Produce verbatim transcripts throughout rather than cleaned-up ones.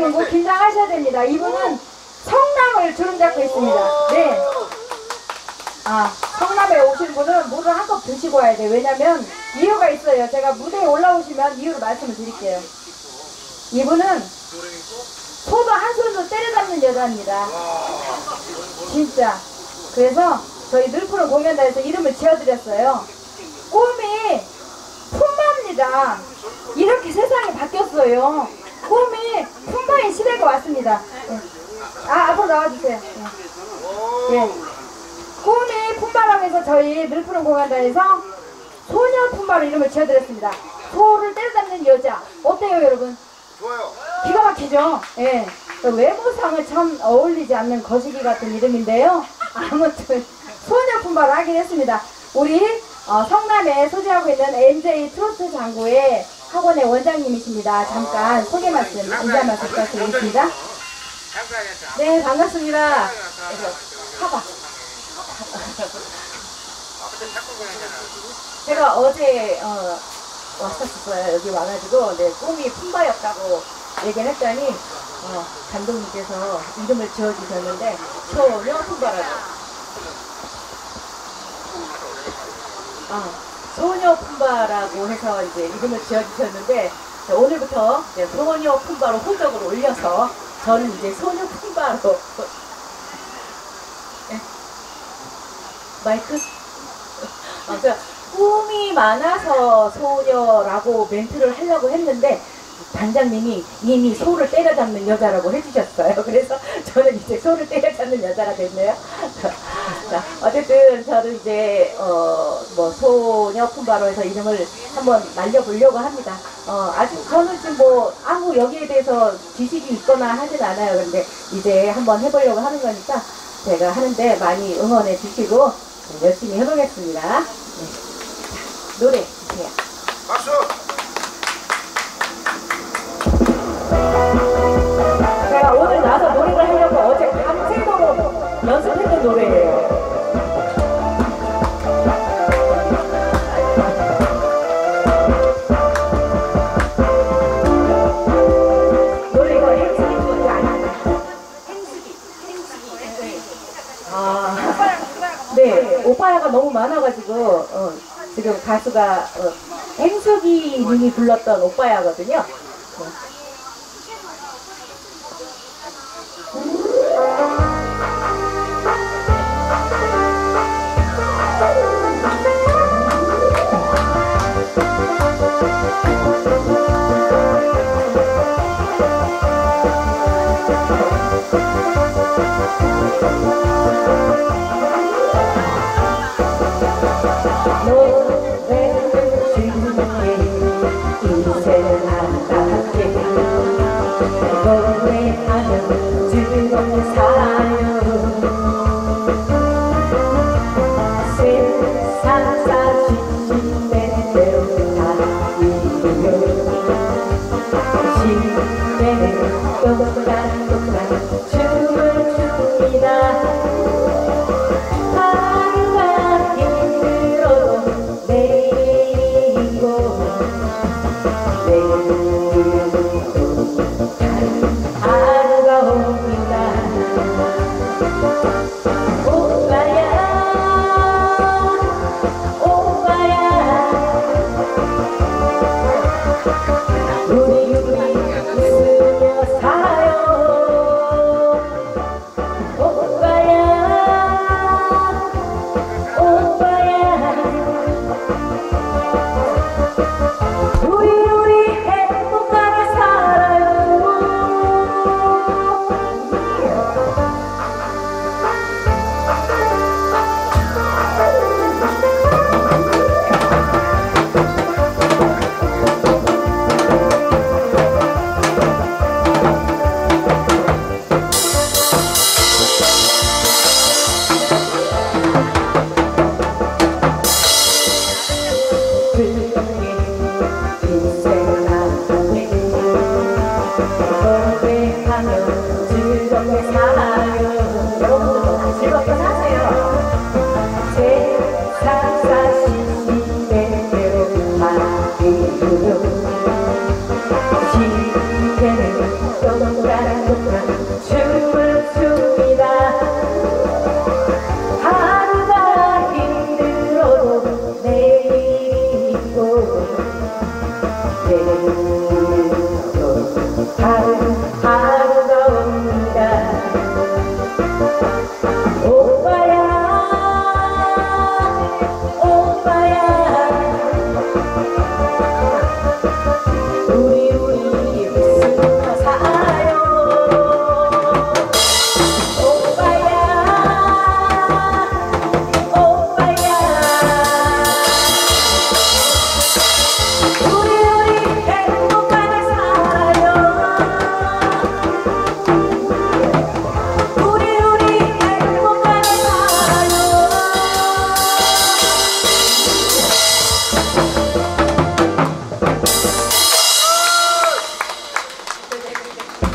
친구 긴장하셔야 됩니다. 이분은 성남을 주름 잡고 있습니다. 네. 아, 성남에 오신 분은 물을 한 컵 드시고 와야 돼요. 왜냐면 이유가 있어요. 제가 무대에 올라오시면 이유를 말씀을 드릴게요. 이분은 소도 한 손으로 때려잡는 여자입니다. 진짜. 그래서 저희 늘푸른 공연단에서 이름을 지어드렸어요. 꿈이 품바입니다. 이렇게 세상이 바뀌었어요. 꿈이 품바인 시대가 왔습니다. 네. 아, 앞으로 나와주세요. 네. 네. 꿈이 품바라고 해서 저희 늘푸른 공연단에서 소녀 품바로 이름을 지어드렸습니다. 소를 때려잡는 여자. 어때요, 여러분? 좋아요. 기가 막히죠? 예. 네. 외모상을 참 어울리지 않는 거시기 같은 이름인데요. 아무튼 소녀 품바로 하긴 했습니다. 우리 어, 성남에 소재하고 있는 엔제이 트로트 장구의 학원의 원장님이십니다. 잠깐 소개 말씀, 인사 말씀 부탁드리겠습니다. 네, 반갑습니다. 사과. 제가 어제 어, 왔었어요. 여기 와가지고 네, 꿈이 품바였다고 얘기를 했더니 어, 감독님께서 이름을 지어주셨는데 소녀 품바라고. 아, 소녀 품바라고 해서 이제 이름을 지어주셨는데 오늘부터 이제 소녀 품바로 호적을 올려서 저는 이제 소녀 품바로 네. 마이크? 아, 저 꿈이 많아서 소녀라고 멘트를 하려고 했는데 단장님이 이미 소를 때려잡는 여자라고 해주셨어요. 그래서 저는 이제 소를 때려잡는 여자가 됐네요. 자, 어쨌든 저는 이제 어, 뭐 소녀 품바로 해서 이름을 한번 날려보려고 합니다. 어, 아직 저는 지금 뭐 아무 여기에 대해서 지식이 있거나 하진 않아요. 근데 이제 한번 해보려고 하는 거니까 제가 하는데 많이 응원해 주시고 열심히 해보겠습니다. 네. 자, 노래 주세요. 박수! 제가 오늘 나와서 노래를 하려고 어제 밤새도록 연습했던 노래예요. 노래 이거 행수기 노래 아닌가? 행수기. 행수기. 아, 네. 오빠야가 너무 많아가지고 어, 지금 가수가 어, 행수기 님이 불렀던 오빠야거든요. 어. 시계는 떠돌아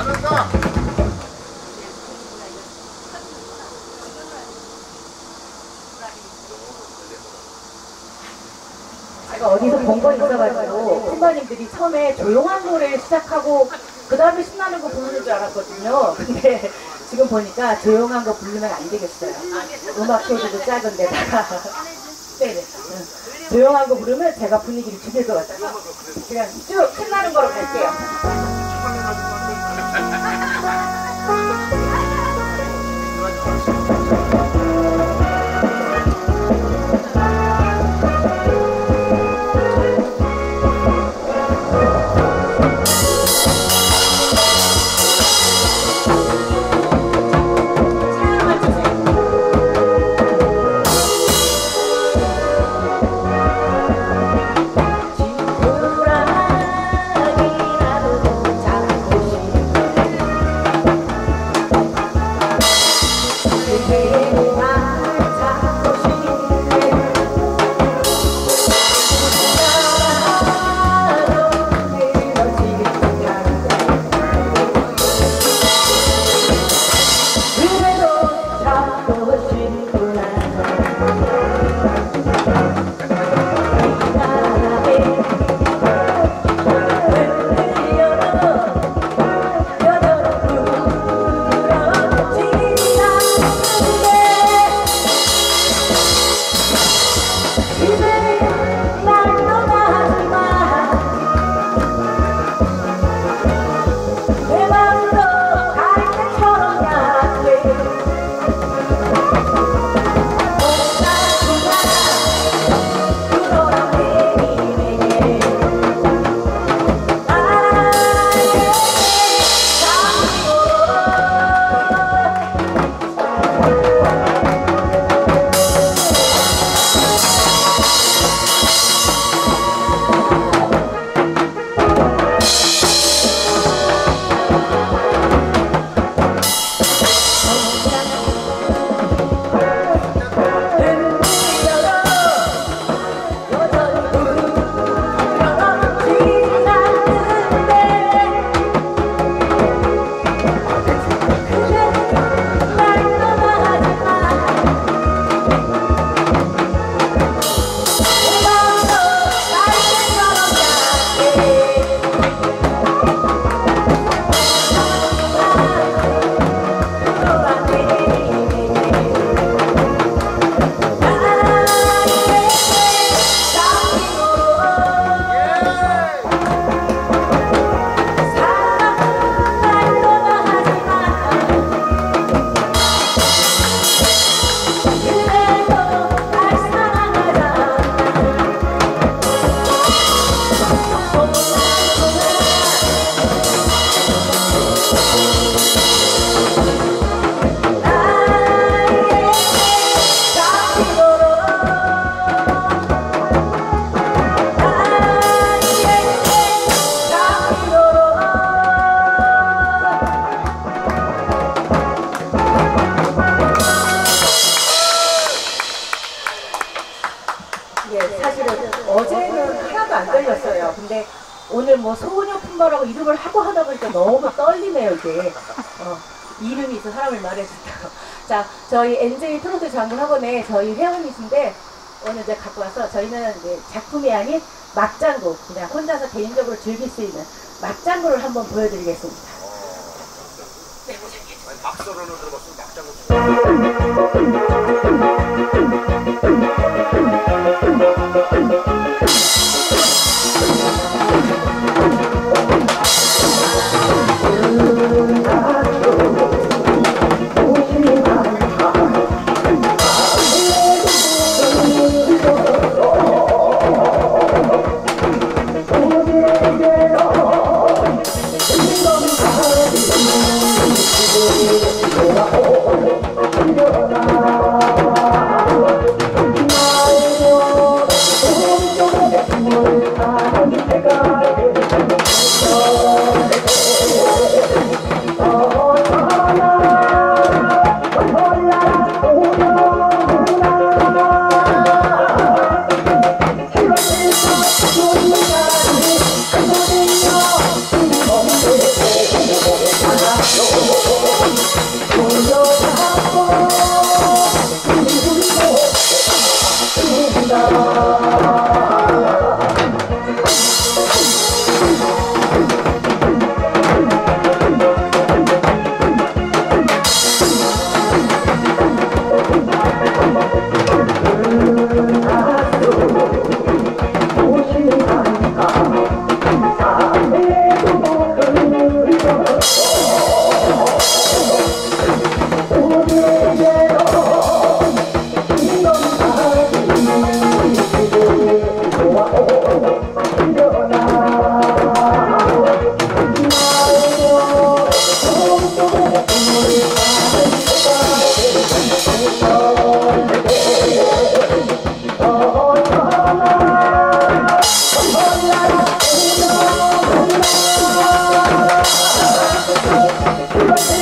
제가 어디서 본 거 있어가지고 팀버님들이 처음에 조용한 노래를 시작하고 그 다음에 신나는 거 부르는 줄 알았거든요. 근데 지금 보니까 조용한 거 부르면 안 되겠어요. 음악 소리도 작은데다가 네네. 응. 조용한 거 부르면 제가 분위기를 죽일 것 같아서 그냥 쭉 신나는 거로 갈게요. 근데 오늘 뭐 소녀 품바라고 이름을 하고 하다 보니까 너무 떨리네요, 이게. 어, 이름이 있어 사람을 말해준다고. 자, 저희 엔제이 트로트 장군학원에 저희 회원이신데 오늘 이제 갖고 와서 저희는 이제 작품이 아닌 막장구, 그냥 혼자서 개인적으로 즐길 수 있는 막장구를 한번 보여드리겠습니다. 네, 막서론을 들어봤으면 막장구 Oh,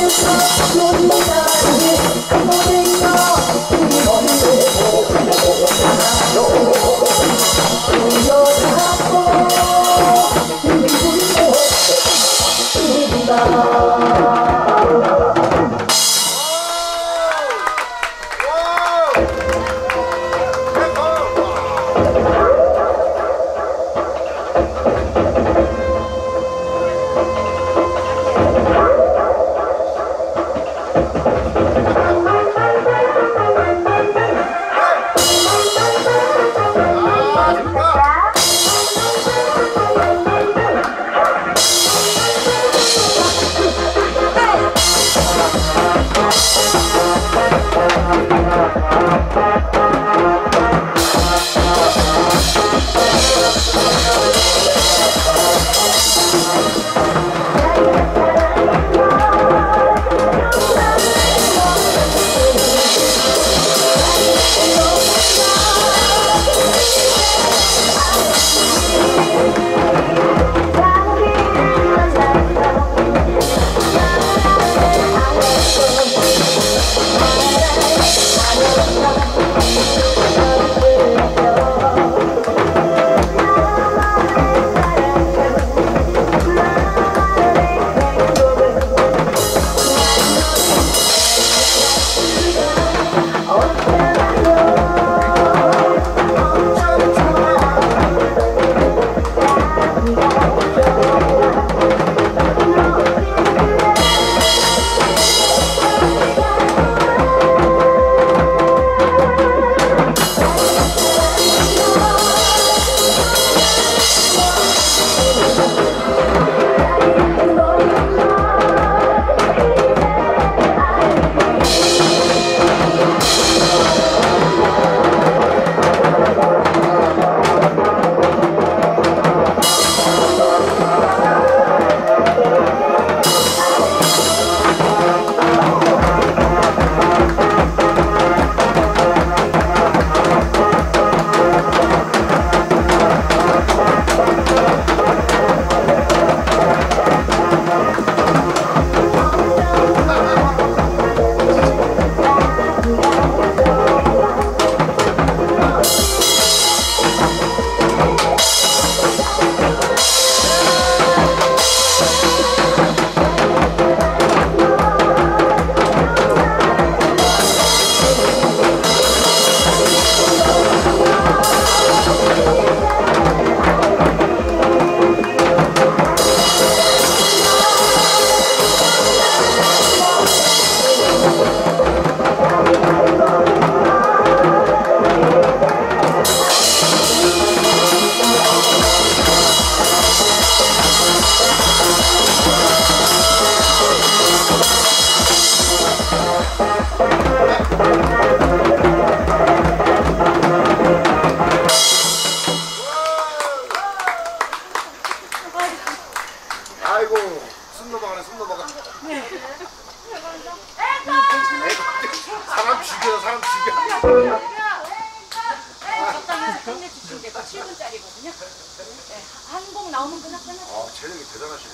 사람 죽여, 사람 죽여. 적당해서 끝내주시면 되고 칠 분짜리거든요. 네, 한 곡 나오면 그냥 끝내. 아, 체력이 대단하시네.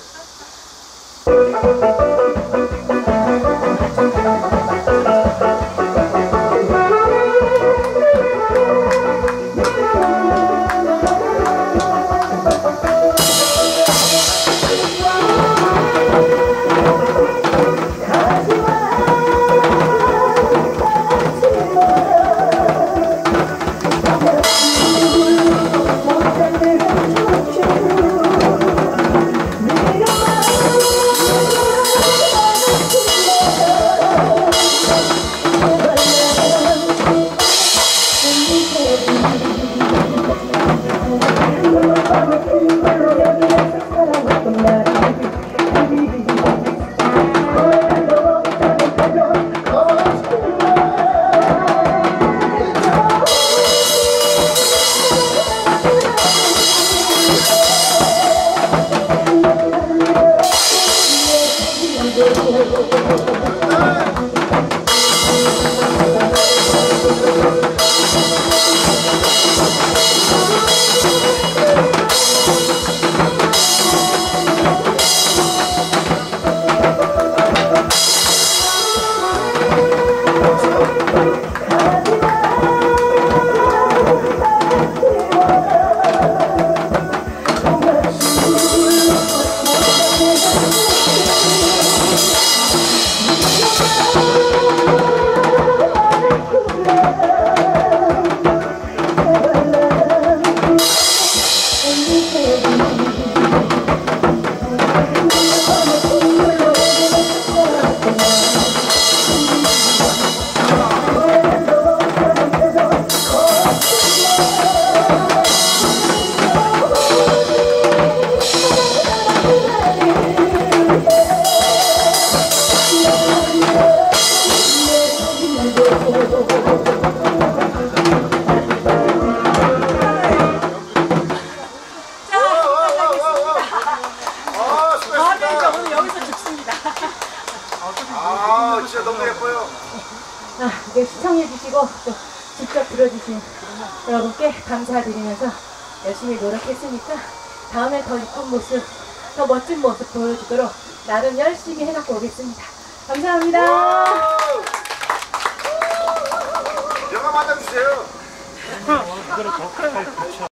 씨가 너무 예뻐요. 아, 네, 시청해주시고 또 직접 들어주신 여러분께 감사드리면서 열심히 노력했으니까 다음에 더 이쁜 모습, 더 멋진 모습 보여주도록 나름 열심히 해갖고 오겠습니다. 감사합니다. 영화 만나주세요.